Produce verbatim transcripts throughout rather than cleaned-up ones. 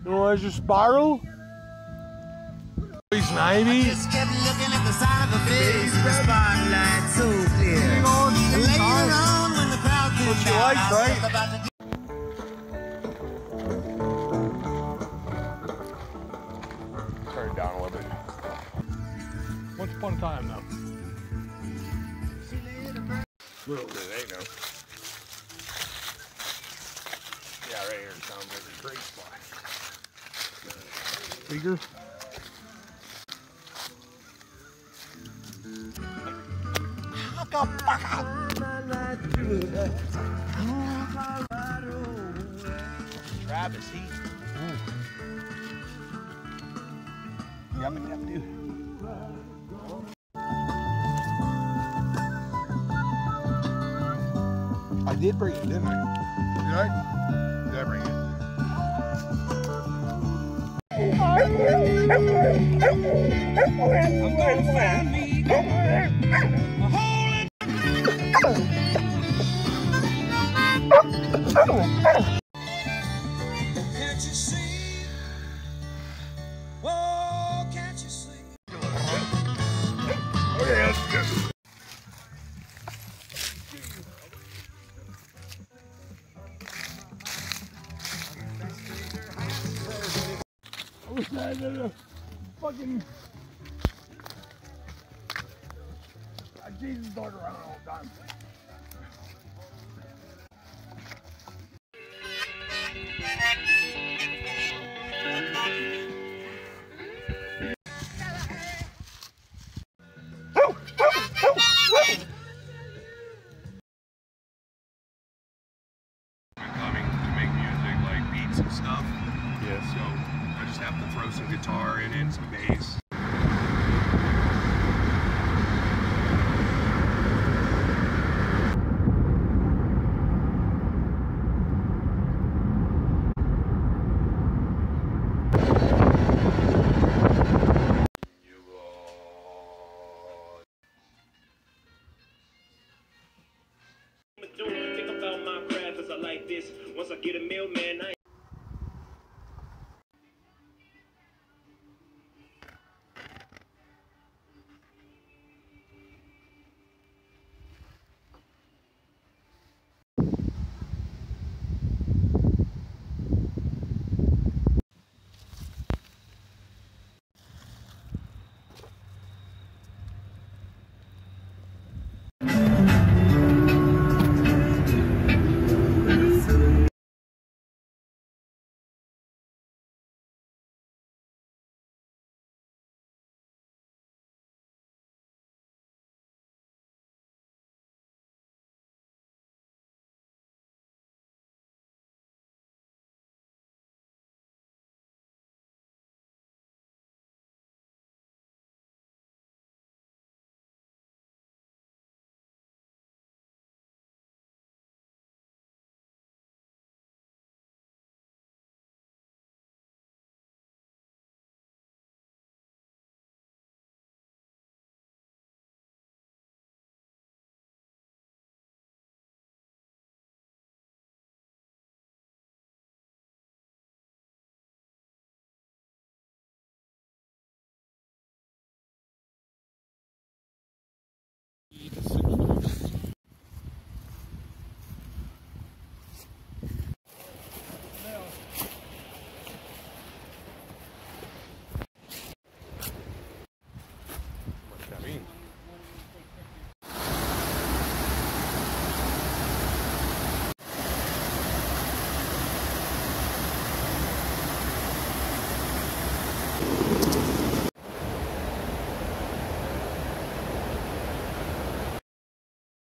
You want your spiral? Maybe. I just kept looking at the side of the face, the spotlight so clear. Later on, when the crowd came what you down, like, I was right? just about to Turn it down a little bit. Once upon a time, though. A little bit, ain't no. Yeah, right here sounds like a great spot. Bigger. Travis, he. Yummy, yum, dude. I did bring it, didn't I? Did I? Did I bring it? I'm gonna find me a hole in. Can't you see? Oh, can't you see? Oh, yeah, that's good. I wish I had a fucking a Jesus dog around all the time. Coming to make music like beats and stuff. Yeah. So I just have to throw some guitar in and some bass. Think about my craft as I like this. Once I get a meal, man, I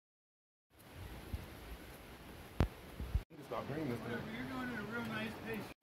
Stop bringing this thing. You're going at a real nice pace.